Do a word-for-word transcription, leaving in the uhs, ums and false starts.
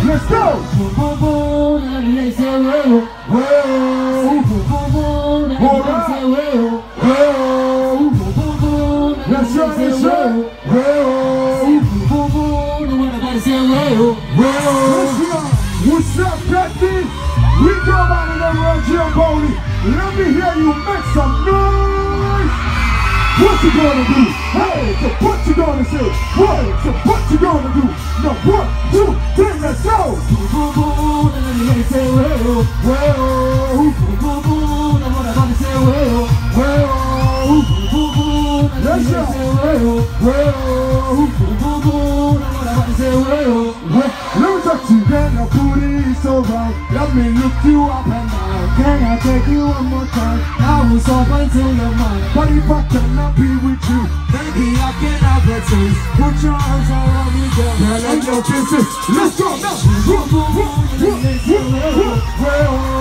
Let's go. Let's go. Let's go. What's up, Kathy? We go by the number of Giamboli. Let me hear you make some noise. What you gonna do? Hey, so what you gonna say? What? So what you gonna do? No, one, two, three, let's go. Let's go. Let me talk to you, then I'll put it so wrong. Let me look you up and down. Can I take you one more time? I was open to your mind. But if I cannot be with you, maybe I can have a taste. Put your arms around me, girl. Now let your kisses. Let's go now.